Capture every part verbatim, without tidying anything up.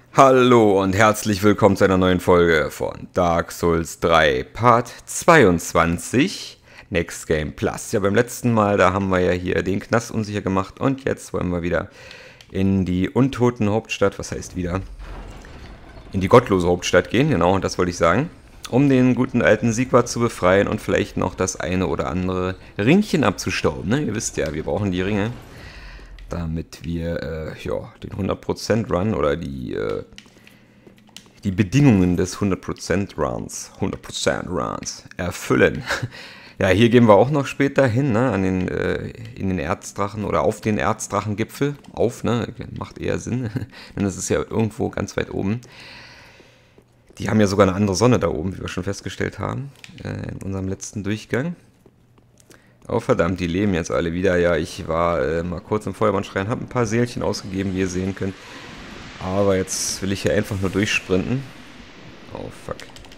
Hallo und herzlich willkommen zu einer neuen Folge von Dark Souls drei Part zweiundzwanzig Next Game Plus. Ja, beim letzten Mal, da haben wir ja hier den Knast unsicher gemacht und jetzt wollen wir wieder in die untoten Hauptstadt, was heißt wieder? In die gottlose Hauptstadt gehen, genau, das wollte ich sagen. Um den guten alten Sigvard zu befreien und vielleicht noch das eine oder andere Ringchen abzustauben. Ne? Ihr wisst ja, wir brauchen die Ringe, damit wir äh, ja, den hundert Prozent Run oder die, äh, die Bedingungen des hundert Prozent Runs, hundert Prozent Runs erfüllen. Ja, hier gehen wir auch noch später hin, ne, an den, äh, in den Erzdrachen oder auf den Erzdrachengipfel. Auf, ne, macht eher Sinn, denn es ist ja irgendwo ganz weit oben. Die haben ja sogar eine andere Sonne da oben, wie wir schon festgestellt haben, äh, in unserem letzten Durchgang. Oh verdammt, die leben jetzt alle wieder. Ja, ich war äh, mal kurz im Feuerwehrschrein, habe ein paar Seelchen ausgegeben, wie ihr sehen könnt. Aber jetzt will ich hier einfach nur durchsprinten. Oh fuck.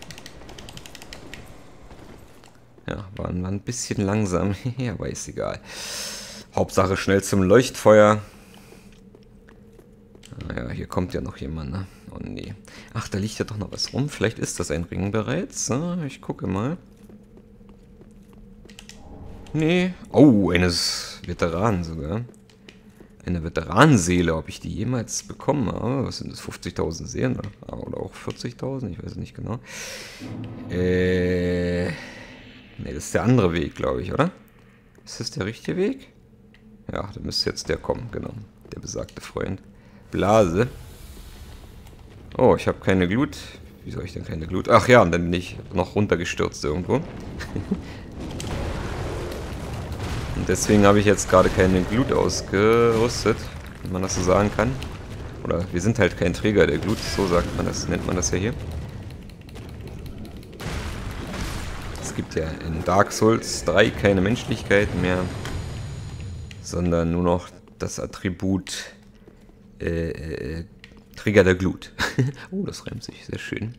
Ja, war, war ein bisschen langsam. Ja, aber ist egal. Hauptsache schnell zum Leuchtfeuer. Naja, hier kommt ja noch jemand, ne? Oh nee. Ach, da liegt ja doch noch was rum. Vielleicht ist das ein Ring bereits. Ja, ich gucke mal. Nee. Oh, eines Veteranen sogar. Eine Veteranenseele, ob ich die jemals bekommen habe. Was sind das? fünfzigtausend Seelen? Oder auch vierzigtausend? Ich weiß es nicht genau. Äh. Nee, das ist der andere Weg, glaube ich, oder? Ist das der richtige Weg? Ja, da müsste jetzt der kommen, genau. Der besagte Freund. Blase. Oh, ich habe keine Glut. Wie soll ich denn keine Glut? Ach ja, und dann bin ich noch runtergestürzt irgendwo. Und deswegen habe ich jetzt gerade keine Glut ausgerüstet, wenn man das so sagen kann. Oder wir sind halt kein Träger der Glut, so sagt man das, nennt man das ja hier. Es gibt ja in Dark Souls drei keine Menschlichkeit mehr, sondern nur noch das Attribut äh, äh, Träger der Glut. Oh, das reimt sich, sehr schön.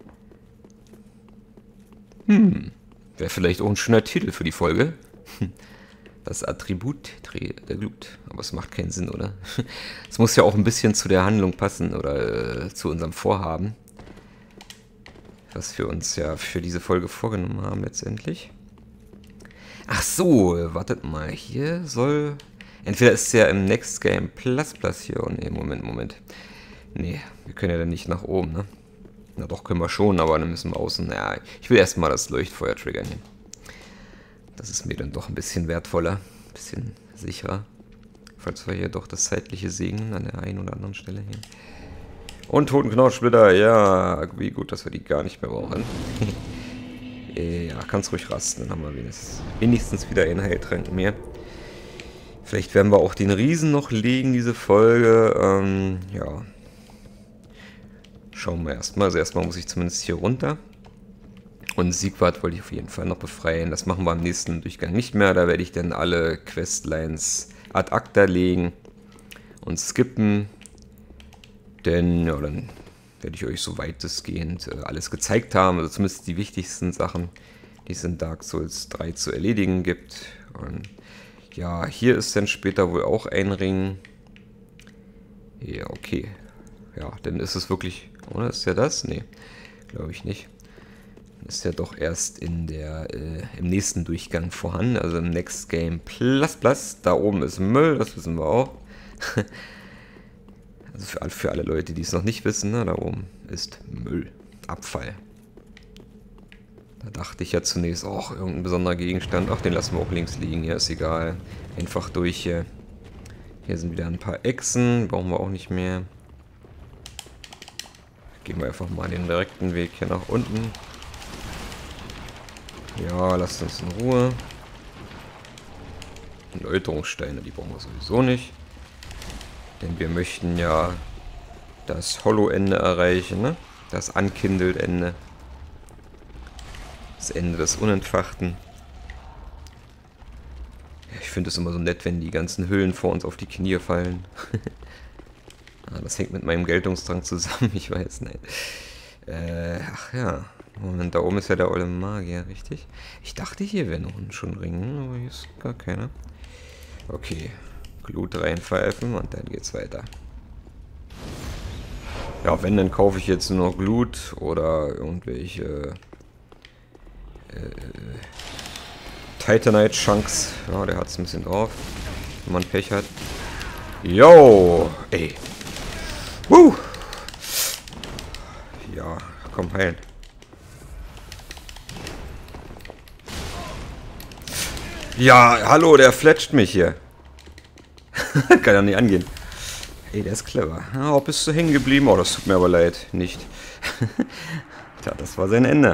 Hm, wäre vielleicht auch ein schöner Titel für die Folge. Das Attribut der Glut. Aber es macht keinen Sinn, oder? Es muss ja auch ein bisschen zu der Handlung passen oder äh, zu unserem Vorhaben. Was wir uns ja für diese Folge vorgenommen haben letztendlich. Ach so, wartet mal. Hier soll... Entweder ist es ja im Next Game Plus Plus hier. Oh ne, Moment, Moment. Nee, wir können ja dann nicht nach oben, ne? Na doch, können wir schon, aber dann müssen wir außen... Ja, ich will erstmal das Leuchtfeuer triggern hier. Das ist mir dann doch ein bisschen wertvoller, ein bisschen sicherer. Falls wir hier doch das zeitliche segnen an der einen oder anderen Stelle hier. Und Totenknochensplitter, ja, wie gut, dass wir die gar nicht mehr brauchen. Ja, kannst ruhig rasten, dann haben wir wenigstens, wenigstens wieder einen Heiltrank mehr. Vielleicht werden wir auch den Riesen noch legen, diese Folge. Ähm, ja. Schauen wir erstmal. Also erstmal muss ich zumindest hier runter. Und Sigvard wollte ich auf jeden Fall noch befreien. Das machen wir am nächsten Durchgang nicht mehr. Da werde ich dann alle Questlines ad acta legen und skippen. Denn, ja, dann werde ich euch so weitestgehend äh, alles gezeigt haben. Also zumindest die wichtigsten Sachen, die es in Dark Souls drei zu erledigen gibt. Und ja, hier ist dann später wohl auch ein Ring. Ja, okay. Ja, dann ist es wirklich... Oder ist ja das? Nee, glaube ich nicht. Ist ja doch erst in der äh, im nächsten Durchgang vorhanden, also im Next Game Plus Plus. Da oben ist Müll, das wissen wir auch. Also für, für alle Leute, die es noch nicht wissen, ne, da oben ist Müll, Abfall. Da dachte ich ja zunächst, ach, irgendein besonderer Gegenstand, ach, den lassen wir auch links liegen, ja, ist egal. Einfach durch hier. Hier sind wieder ein paar Echsen, brauchen wir auch nicht mehr. Gehen wir einfach mal den direkten Weg hier nach unten. Ja, lasst uns in Ruhe. Und Läuterungssteine, die brauchen wir sowieso nicht. Denn wir möchten ja das Hollow-Ende erreichen, ne? Das Unkindled-Ende. Das Ende des Unentfachten. Ja, ich finde es immer so nett, wenn die ganzen Hüllen vor uns auf die Knie fallen. Ah, das hängt mit meinem Geltungsdrang zusammen, ich weiß nicht. Äh, ach ja. Moment, da oben ist ja der olle Magier, richtig? Ich dachte, hier wäre noch ein schon Ring, aber hier ist gar keiner. Okay. Glut reinpfeifen und dann geht's weiter. Ja, wenn, dann kaufe ich jetzt nur noch Glut oder irgendwelche äh, Titanite Chunks. Ja, der hat es ein bisschen drauf, wenn man Pech hat. Yo, ey. Woo. Ja, komm, heilen. Ja, hallo, der fletscht mich hier. Kann ja nicht angehen. Ey, der ist clever. Oh, bist du hängen geblieben? Oh, das tut mir aber leid. Nicht. Tja, das war sein Ende.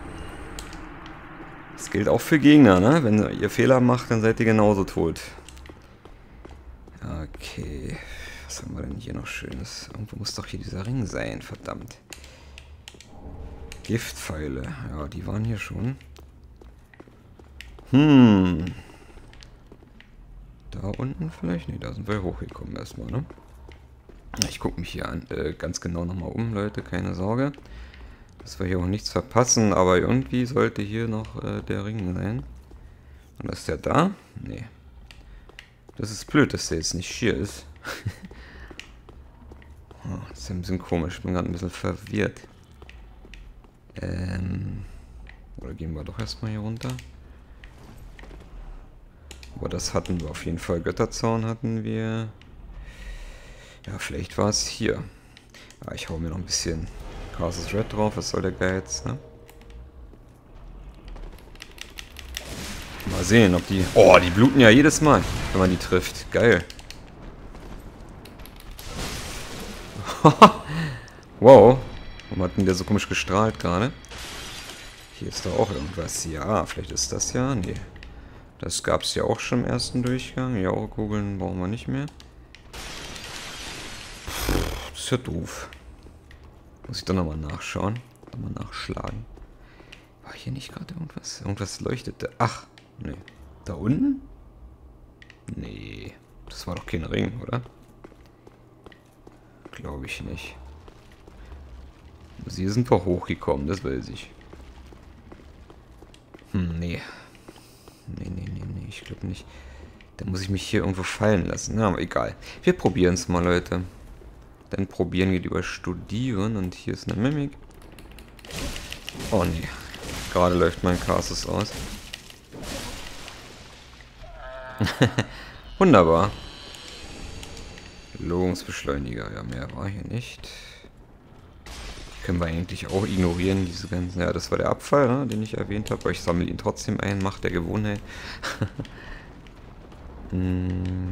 Das gilt auch für Gegner, ne? Wenn ihr Fehler macht, dann seid ihr genauso tot. Okay. Was haben wir denn hier noch Schönes? Irgendwo muss doch hier dieser Ring sein, verdammt. Giftpfeile. Ja, die waren hier schon. Hm. Da unten vielleicht? Ne, da sind wir hochgekommen erstmal, ne? Ich gucke mich hier an, äh, ganz genau nochmal um, Leute, keine Sorge. Dass wir hier auch nichts verpassen, aber irgendwie sollte hier noch äh, der Ring sein. Und ist der da? Nee. Das ist blöd, dass der jetzt nicht hier ist. Oh, das ist ja ein bisschen komisch, ich bin gerade ein bisschen verwirrt. Ähm. Oder gehen wir doch erstmal hier runter. Aber das hatten wir auf jeden Fall. Götterzaun hatten wir. Ja, vielleicht war es hier. Ja, ich hau mir noch ein bisschen Casus Red drauf. Was soll der Geiz, ne? Mal sehen, ob die... Oh, die bluten ja jedes Mal, wenn man die trifft. Geil. Wow. Warum hat denn der so komisch gestrahlt gerade? Hier ist da auch irgendwas. Ja, vielleicht ist das ja. Nee. Das gab es ja auch schon im ersten Durchgang. Jauchkugeln brauchen wir nicht mehr. Das ist ja doof. Muss ich doch nochmal nachschauen. Nochmal nachschlagen. War hier nicht gerade irgendwas? Irgendwas leuchtete. Ach, nee. Da unten? Nee. Das war doch kein Ring, oder? Glaube ich nicht. Sie sind doch hochgekommen, das weiß ich. Hm, nee. Nee, nee, nee, nee, ich glaube nicht. Da muss ich mich hier irgendwo fallen lassen. Na, aber egal. Wir probieren es mal, Leute. Dann probieren wir lieber studieren. Und hier ist eine Mimik. Oh, nee. Gerade läuft mein Casus aus. Wunderbar. Logungsbeschleuniger. Ja, mehr war hier nicht. Können wir eigentlich auch ignorieren, diese ganzen... Ja, das war der Abfall, ne, den ich erwähnt habe. Aber ich sammle ihn trotzdem ein. Macht der Gewohnheit. hm.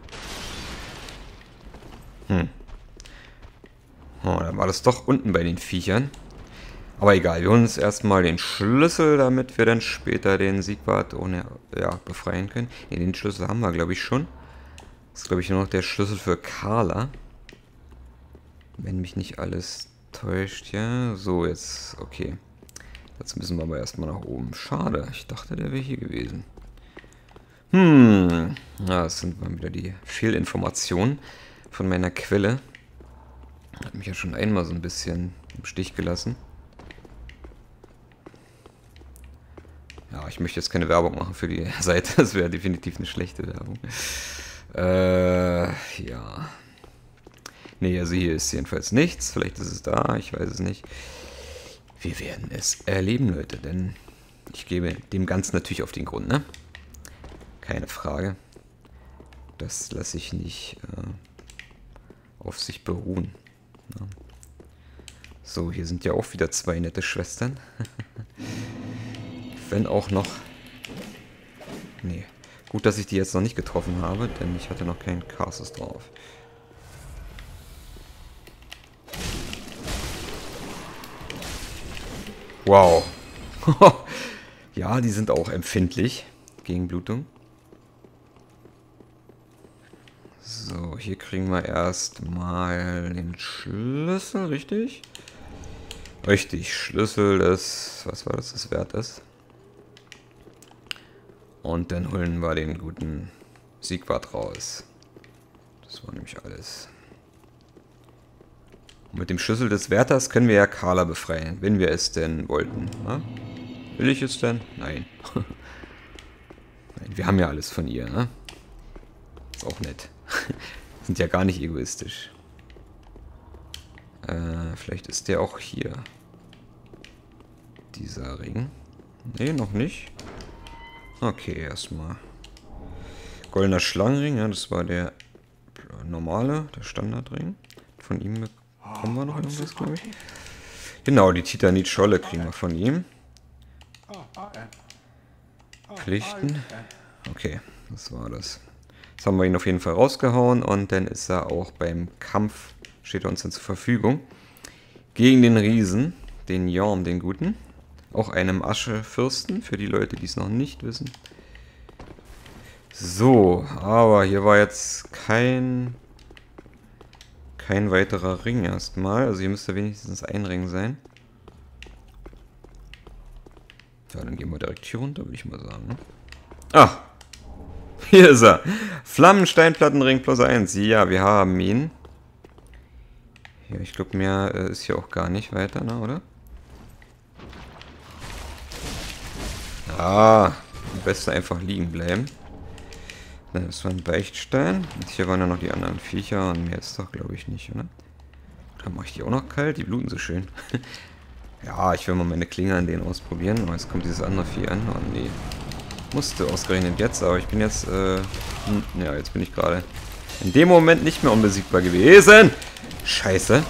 Hm. Oh, dann war das doch unten bei den Viechern. Aber egal, wir holen uns erstmal den Schlüssel, damit wir dann später den Siegwart ohne, ja, befreien können. Ne, den Schlüssel haben wir, glaube ich, schon. Das ist, glaube ich, nur noch der Schlüssel für Carla. Wenn mich nicht alles täuscht, ja. So, jetzt, okay. Jetzt müssen wir aber erstmal nach oben. Schade, ich dachte, der wäre hier gewesen. Hm. Ja, das sind mal wieder die Fehlinformationen von meiner Quelle. Hat mich ja schon einmal so ein bisschen im Stich gelassen. Ja, ich möchte jetzt keine Werbung machen für die Seite. Das wäre definitiv eine schlechte Werbung. Äh, ja. Nee, also hier ist jedenfalls nichts. Vielleicht ist es da, ich weiß es nicht. Wir werden es erleben, Leute, denn ich gebe dem Ganzen natürlich auf den Grund, ne? Keine Frage. Das lasse ich nicht äh, auf sich beruhen. Ja. So, hier sind ja auch wieder zwei nette Schwestern. Wenn auch noch... Nee. Gut, dass ich die jetzt noch nicht getroffen habe, denn ich hatte noch keinen Casus drauf. Wow. Ja, die sind auch empfindlich gegen Blutung. So, hier kriegen wir erstmal den Schlüssel, richtig? Richtig, Schlüssel des... Was war das, das wert ist? Und dann holen wir den guten Siegwart raus. Das war nämlich alles. Und mit dem Schlüssel des Wärters können wir ja Carla befreien, wenn wir es denn wollten. Na? Will ich es denn? Nein. Nein. Wir haben ja alles von ihr, ne? Ist auch nett. Sind ja gar nicht egoistisch. Äh, vielleicht ist der auch hier. Dieser Ring. Ne, noch nicht. Okay, erstmal. Goldener Schlangenring, ja, das war der normale, der Standardring. Von ihm bekommen wir noch irgendwas, glaube ich. Genau, die Titanit-Scholle kriegen wir von ihm. Pflichten. Okay, das war das. Jetzt haben wir ihn auf jeden Fall rausgehauen und dann ist er auch beim Kampf, steht er uns dann zur Verfügung. Gegen den Riesen, den Jorm, den Guten. Auch einem Aschefürsten, für die Leute, die es noch nicht wissen. So, aber hier war jetzt kein kein weiterer Ring erstmal. Also hier müsste wenigstens ein Ring sein. Ja, dann gehen wir direkt hier runter, würde ich mal sagen. Ne? Ah, hier ist er. Flammensteinplattenring plus eins. Ja, wir haben ihn. Ja, ich glaube, mehr äh, ist hier auch gar nicht weiter, ne, oder? Ah, am besten einfach liegen bleiben. Dann ist ein Beichtstein. Und hier waren ja noch die anderen Viecher und mehr ist doch, glaube ich, nicht, oder? Dann mache ich die auch noch kalt. Die bluten so schön. Ja, ich will mal meine Klinge an denen ausprobieren. Aber jetzt kommt dieses andere Vieh an. Oh nee. Musste ausgerechnet jetzt, aber ich bin jetzt, äh... Hm, ja, jetzt bin ich gerade in dem Moment nicht mehr unbesiegbar gewesen. Scheiße.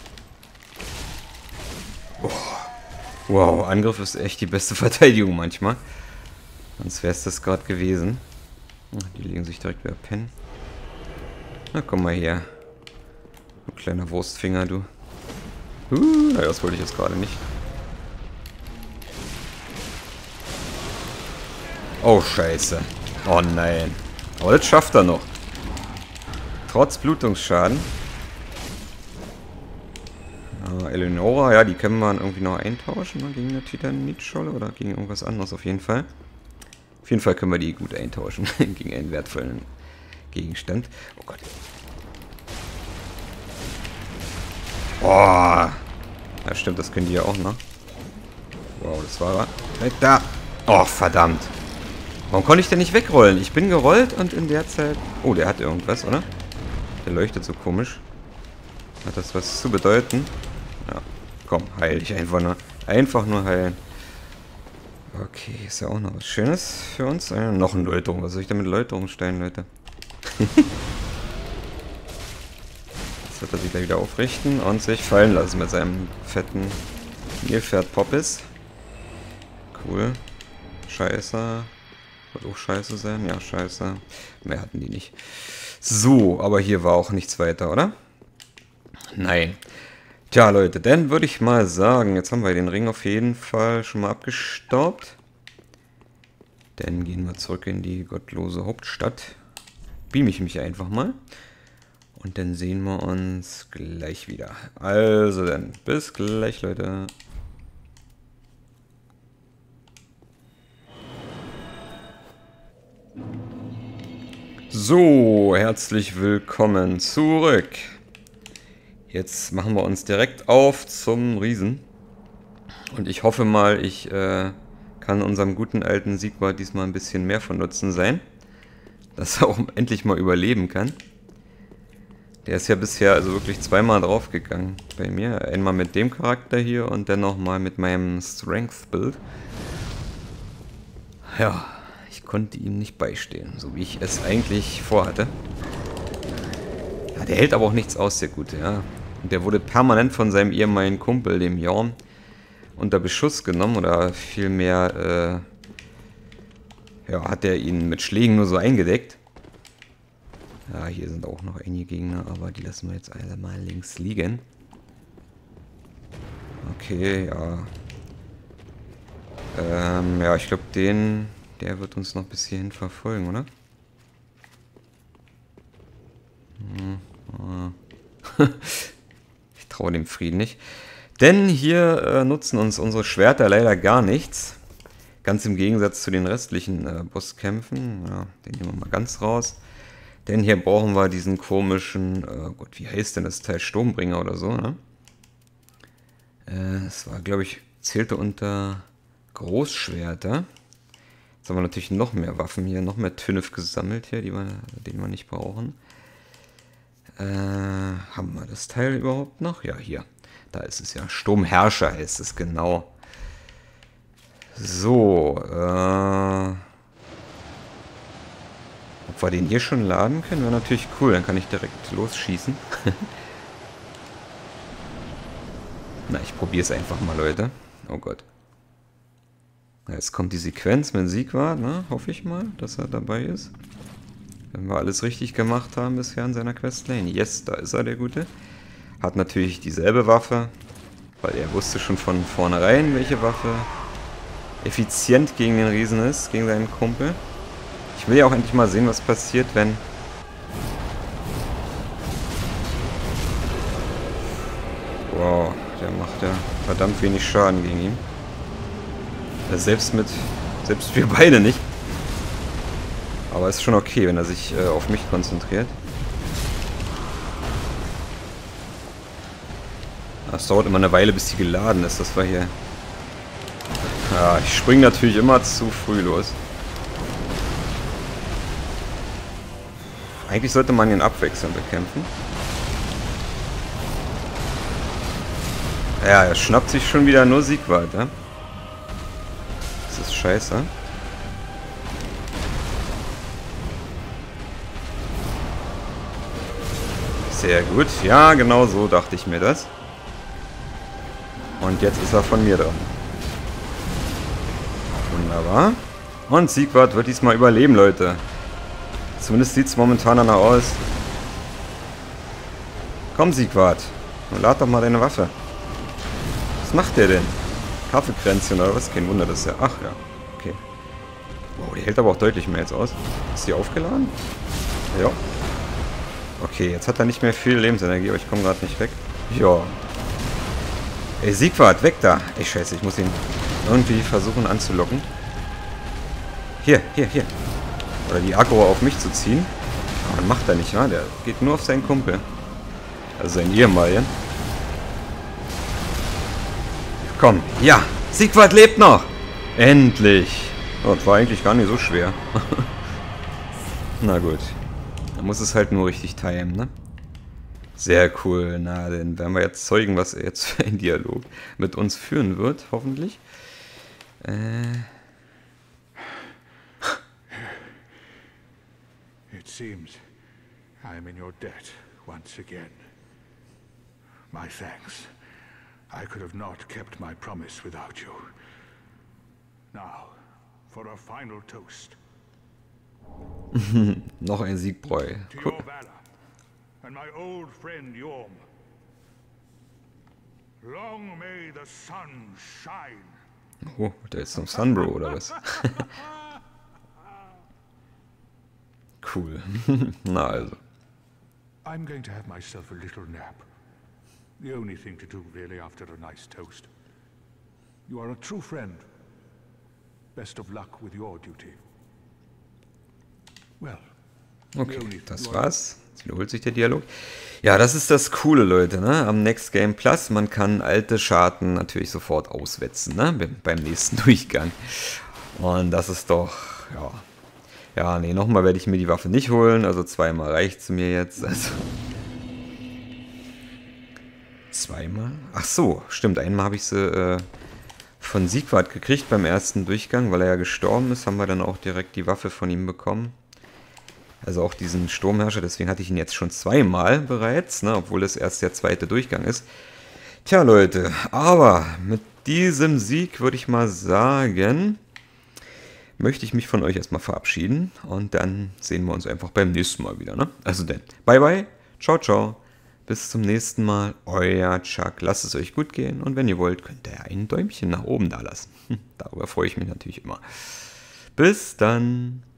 Oh. Wow, Angriff ist echt die beste Verteidigung manchmal. Sonst wäre es das gerade gewesen. Die legen sich direkt wieder pennen. Na, komm mal her. Du kleiner Wurstfinger, du. Uh, naja, das wollte ich jetzt gerade nicht. Oh, scheiße. Oh nein. Aber das schafft er noch. Trotz Blutungsschaden. Uh, Eleonora, ja, die können wir dann irgendwie noch eintauschen, ne, gegen eine Titanit-Scholle oder gegen irgendwas anderes auf jeden Fall. Auf jeden Fall können wir die gut eintauschen gegen einen wertvollen Gegenstand. Oh Gott. Boah. Ja, stimmt, das können die ja auch, ne? Wow, das war er. Halt da. Oh, verdammt. Warum konnte ich denn nicht wegrollen? Ich bin gerollt und in der Zeit... Oh, der hat irgendwas, oder? Der leuchtet so komisch. Hat das was zu bedeuten? Ja, komm, heil dich einfach nur. Einfach nur heilen. Okay, ist ja auch noch was Schönes für uns. Äh, noch ein Läuterung. Was soll ich denn mit Läuterungssteinen, Leute? Jetzt wird er sich gleich wieder aufrichten und sich fallen lassen mit seinem fetten Nilpferd Poppis. Cool. Scheiße. Wird auch scheiße sein. Ja, scheiße. Mehr hatten die nicht. So, aber hier war auch nichts weiter, oder? Nein. Tja, Leute, dann würde ich mal sagen, jetzt haben wir den Ring auf jeden Fall schon mal abgestaubt. Dann gehen wir zurück in die gottlose Hauptstadt. Beam ich mich einfach mal. Und dann sehen wir uns gleich wieder. Also dann, bis gleich, Leute. So, herzlich willkommen zurück. Jetzt machen wir uns direkt auf zum Riesen. Und ich hoffe mal, ich äh, kann unserem guten alten Sigmar diesmal ein bisschen mehr von Nutzen sein. Dass er auch endlich mal überleben kann. Der ist ja bisher also wirklich zweimal draufgegangen bei mir. Einmal mit dem Charakter hier und dann nochmal mit meinem Strength-Build. Ja, ich konnte ihm nicht beistehen, so wie ich es eigentlich vorhatte. Ja, der hält aber auch nichts aus, der Gute, ja. Und der wurde permanent von seinem ehemaligen Kumpel, dem Jorm, unter Beschuss genommen. Oder vielmehr, äh, ja, hat er ihn mit Schlägen nur so eingedeckt. Ja, hier sind auch noch einige Gegner, aber die lassen wir jetzt alle mal links liegen. Okay, ja. Ähm, ja, ich glaube, den, der wird uns noch bis hierhin verfolgen, oder? Hm, oh. Ich traue dem Frieden nicht. Denn hier äh, nutzen uns unsere Schwerter leider gar nichts. Ganz im Gegensatz zu den restlichen äh, Bosskämpfen. Ja, den nehmen wir mal ganz raus. Denn hier brauchen wir diesen komischen, äh, Gott, wie heißt denn das Teil? Sturmbringer oder so, ne? Äh, das war, glaube ich, zählte unter Großschwerter. Jetzt haben wir natürlich noch mehr Waffen hier, noch mehr Tünnef gesammelt hier, die wir, den wir nicht brauchen. Äh, haben wir das Teil überhaupt noch? Ja, hier. Da ist es ja. Sturmherrscher heißt es, genau. So, äh... ob wir den hier schon laden können, wäre natürlich cool. Dann kann ich direkt losschießen. Na, ich probiere es einfach mal, Leute. Oh Gott. Ja, jetzt kommt die Sequenz mit Siegwart, ne? Hoffe ich mal, dass er dabei ist. Wenn wir alles richtig gemacht haben bisher in seiner Questlane. Yes, da ist er, der Gute. Hat natürlich dieselbe Waffe, weil er wusste schon von vornherein, welche Waffe effizient gegen den Riesen ist, gegen seinen Kumpel. Ich will ja auch endlich mal sehen, was passiert, wenn... Wow, der macht ja verdammt wenig Schaden gegen ihn. Also selbst mit... Selbst wir beide nicht. Aber ist schon okay, wenn er sich äh, auf mich konzentriert. Es dauert immer eine Weile, bis die geladen ist. Das war hier... Ja, ich springe natürlich immer zu früh los. Eigentlich sollte man ihn abwechselnd bekämpfen. Ja, er schnappt sich schon wieder nur Siegwart, ja? Das ist scheiße. Sehr gut. Ja, genau so dachte ich mir das. Und jetzt ist er von mir dran. Wunderbar. Und Siegwart wird diesmal überleben, Leute. Zumindest sieht es momentan danach aus. Komm, Siegwart. Lad doch mal deine Waffe. Was macht der denn? Kaffeekränzchen oder was? Kein Wunder, das ist ja... Ach ja, okay. Wow, die hält aber auch deutlich mehr jetzt aus. Ist die aufgeladen? Ja. Okay, jetzt hat er nicht mehr viel Lebensenergie, aber ich komme gerade nicht weg. Ja. Ey, Siegwart, weg da. Ey, scheiße, ich muss ihn irgendwie versuchen anzulocken. Hier, hier, hier. Oder die Aggro auf mich zu ziehen. Aber macht er nicht, ja? Der geht nur auf seinen Kumpel. Also seinen ehemaligen. Komm, ja. Siegwart lebt noch. Endlich. Oh, das war eigentlich gar nicht so schwer. Na gut. Da muss es halt nur richtig timen, ne? Sehr cool. Na, dann werden wir jetzt zeugen, was er jetzt für einen Dialog mit uns führen wird, hoffentlich. Äh... It seems I am in your debt once again. My thanks. I could have not kept my promise without you. Now, for a final toast. Noch ein Siegbräu. To your valor and my old friend Yorm. Long may the sun shine. Oh, der ist zum Sunbro oder was? Cool. Na also. I'm going to have myself a little nap. The only thing to do really after a nice toast. You are a true friend. Best of luck with your duty. Well. Okay, das war's. Jetzt wiederholt sich der Dialog. Ja, das ist das Coole, Leute, ne? Am Next Game Plus, man kann alte Scharten natürlich sofort auswetzen, ne? Beim nächsten Durchgang. Und das ist doch, ja... Ja, nee, nochmal werde ich mir die Waffe nicht holen. Also zweimal reicht es mir jetzt. Also zweimal? Ach so, stimmt. Einmal habe ich sie äh, von Siegwart gekriegt beim ersten Durchgang, weil er ja gestorben ist. Haben wir dann auch direkt die Waffe von ihm bekommen. Also auch diesen Sturmherrscher. Deswegen hatte ich ihn jetzt schon zweimal bereits, ne, obwohl es erst der zweite Durchgang ist. Tja, Leute. Aber mit diesem Sieg würde ich mal sagen... möchte ich mich von euch erstmal verabschieden und dann sehen wir uns einfach beim nächsten Mal wieder, ne? Also dann, bye bye, ciao, ciao, bis zum nächsten Mal, euer Chuck, lasst es euch gut gehen und wenn ihr wollt, könnt ihr ein Däumchen nach oben da lassen. Darüber freue ich mich natürlich immer. Bis dann.